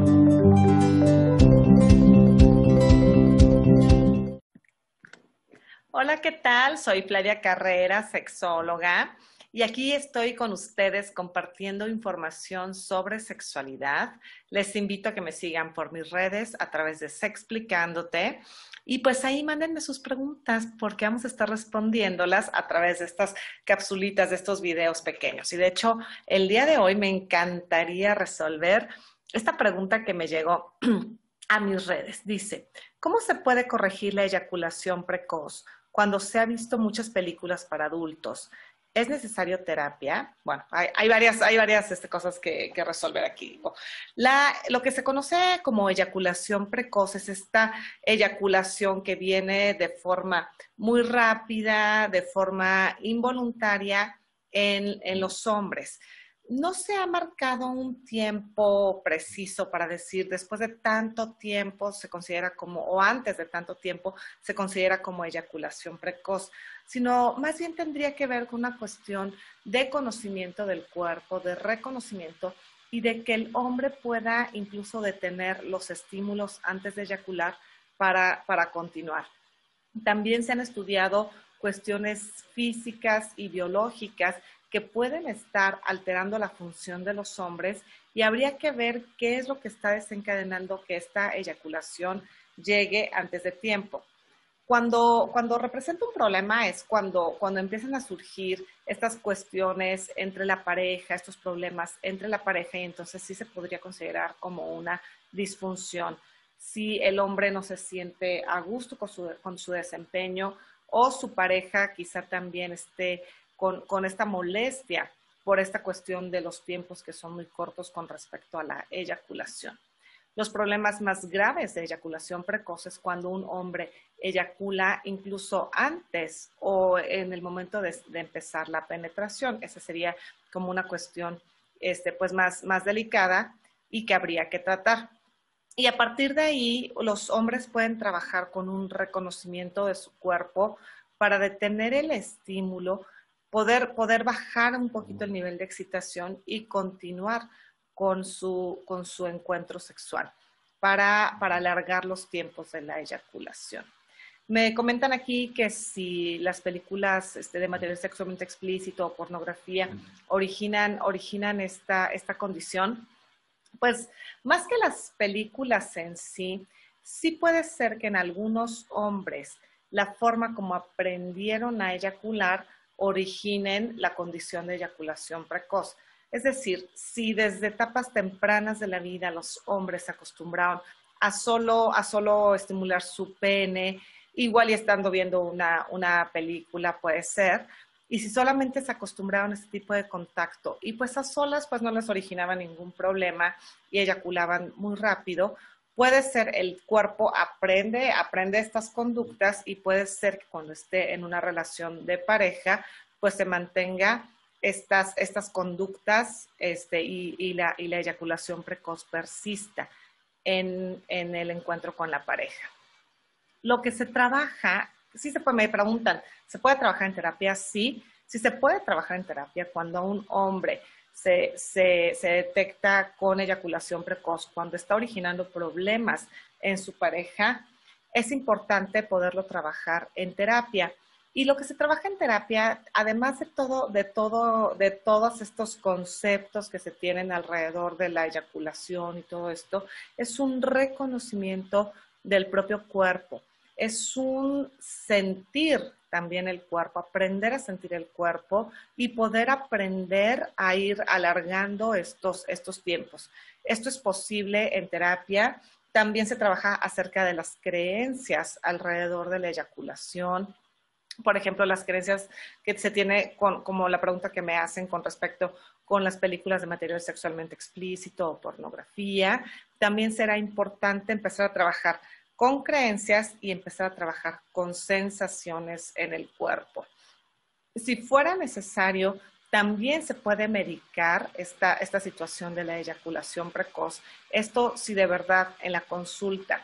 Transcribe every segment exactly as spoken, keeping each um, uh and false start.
Hola, ¿qué tal? Soy Flavia Carrera, sexóloga, y aquí estoy con ustedes compartiendo información sobre sexualidad. Les invito a que me sigan por mis redes a través de Sexplicándote, y pues ahí mándenme sus preguntas porque vamos a estar respondiéndolas a través de estas capsulitas, de estos videos pequeños. Y de hecho, el día de hoy me encantaría resolver esta pregunta que me llegó a mis redes. Dice, ¿cómo se puede corregir la eyaculación precoz cuando se ha visto muchas películas para adultos? ¿Es necesario terapia? Bueno, hay, hay varias, hay varias este, cosas que, que resolver aquí. La, lo que se conoce como eyaculación precoz es esta eyaculación que viene de forma muy rápida, de forma involuntaria en, en los hombres. No se ha marcado un tiempo preciso para decir después de tanto tiempo se considera como, o antes de tanto tiempo se considera como eyaculación precoz, sino más bien tendría que ver con una cuestión de conocimiento del cuerpo, de reconocimiento y de que el hombre pueda incluso detener los estímulos antes de eyacular para, para continuar. También se han estudiado cuestiones físicas y biológicas que pueden estar alterando la función de los hombres y habría que ver qué es lo que está desencadenando que esta eyaculación llegue antes de tiempo. Cuando, cuando representa un problema es cuando, cuando empiezan a surgir estas cuestiones entre la pareja, estos problemas entre la pareja, y entonces sí se podría considerar como una disfunción. Si el hombre no se siente a gusto con su, con su desempeño o su pareja quizá también esté con, con esta molestia por esta cuestión de los tiempos que son muy cortos con respecto a la eyaculación. Los problemas más graves de eyaculación precoz es cuando un hombre eyacula incluso antes o en el momento de, de empezar la penetración. Esa sería como una cuestión este, pues más, más delicada y que habría que tratar. Y a partir de ahí, los hombres pueden trabajar con un reconocimiento de su cuerpo para detener el estímulo, poder, poder bajar un poquito el nivel de excitación y continuar con su, con su encuentro sexual para, para alargar los tiempos de la eyaculación. Me comentan aquí que si las películas este, de material sexualmente explícito o pornografía originan, originan esta, esta condición, pues más que las películas en sí, sí puede ser que en algunos hombres la forma como aprendieron a eyacular originen la condición de eyaculación precoz. Es decir, si desde etapas tempranas de la vida los hombres se acostumbraron a solo, a solo estimular su pene, igual y estando viendo una, una película puede ser, y si solamente se acostumbraron a este tipo de contacto y pues a solas pues no les originaba ningún problema y eyaculaban muy rápido, puede ser el cuerpo aprende, aprende estas conductas y puede ser que cuando esté en una relación de pareja pues se mantenga estas, estas conductas este, y, y, la, y la eyaculación precoz persista en, en el encuentro con la pareja. Lo que se trabaja, sí se puede, me preguntan, ¿se puede trabajar en terapia? Sí, sí se puede trabajar en terapia cuando un hombre se, se, se detecta con eyaculación precoz, cuando está originando problemas en su pareja, es importante poderlo trabajar en terapia. Y lo que se trabaja en terapia, además de todo, de todo, de todos estos conceptos que se tienen alrededor de la eyaculación y todo esto, es un reconocimiento del propio cuerpo. Es un sentir también el cuerpo, aprender a sentir el cuerpo y poder aprender a ir alargando estos, estos tiempos. Esto es posible en terapia. También se trabaja acerca de las creencias alrededor de la eyaculación. Por ejemplo, las creencias que se tiene, con, como la pregunta que me hacen con respecto con las películas de material sexualmente explícito o pornografía. También será importante empezar a trabajar con creencias y empezar a trabajar con sensaciones en el cuerpo. Si fuera necesario, también se puede medicar esta, esta situación de la eyaculación precoz. Esto si de verdad en la consulta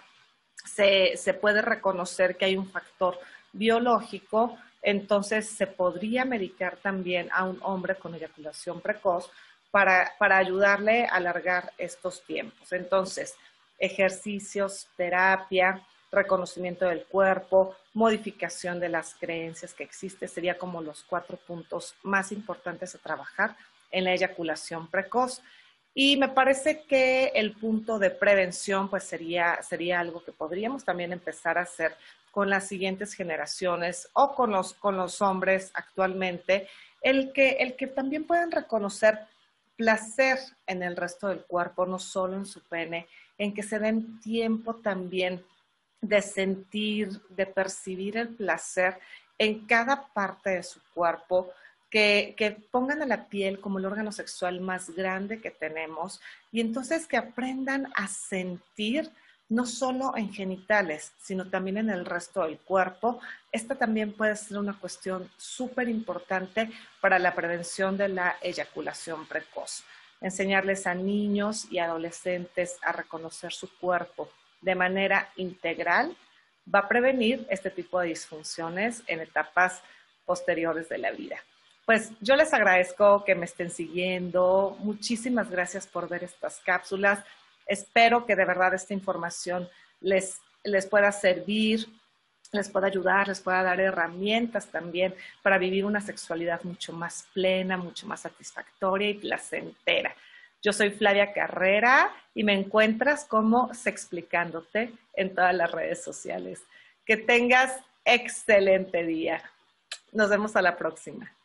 se, se puede reconocer que hay un factor biológico, entonces se podría medicar también a un hombre con eyaculación precoz para, para ayudarle a alargar estos tiempos. Entonces, ejercicios, terapia, reconocimiento del cuerpo, modificación de las creencias que existen, sería como los cuatro puntos más importantes a trabajar en la eyaculación precoz. Y me parece que el punto de prevención pues sería, sería algo que podríamos también empezar a hacer con las siguientes generaciones o con los, con los hombres actualmente, el que, el que también puedan reconocer placer en el resto del cuerpo, no solo en su pene, en que se den tiempo también de sentir, de percibir el placer en cada parte de su cuerpo, que, que pongan a la piel como el órgano sexual más grande que tenemos y entonces que aprendan a sentir no solo en genitales, sino también en el resto del cuerpo. Esta también puede ser una cuestión súper importante para la prevención de la eyaculación precoz. Enseñarles a niños y adolescentes a reconocer su cuerpo de manera integral va a prevenir este tipo de disfunciones en etapas posteriores de la vida. Pues yo les agradezco que me estén siguiendo. Muchísimas gracias por ver estas cápsulas. Espero que de verdad esta información les, les pueda servir, les pueda ayudar, les pueda dar herramientas también para vivir una sexualidad mucho más plena, mucho más satisfactoria y placentera. Yo soy Flavia Carrera y me encuentras como Sexplicándote en todas las redes sociales. Que tengas excelente día. Nos vemos a la próxima.